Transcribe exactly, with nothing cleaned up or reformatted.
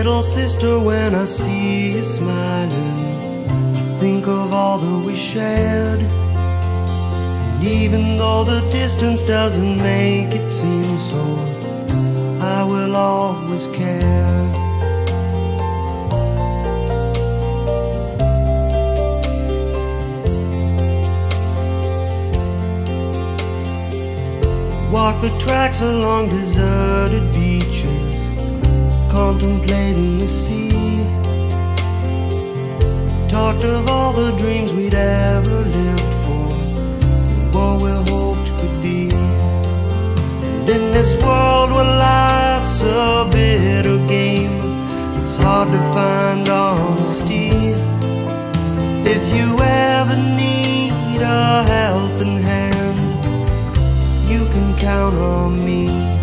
little sister, when I see you smiling, I think of all that we shared. And even though the distance doesn't make it seem so, I will always care. Walk the tracks along deserted beaches, contemplating the sea. Talked of all the dreams we'd ever lived for, what we hoped could be. And in this world where life's a bitter game, it's hard to find honesty. If you ever need a helping hand, you can count on me.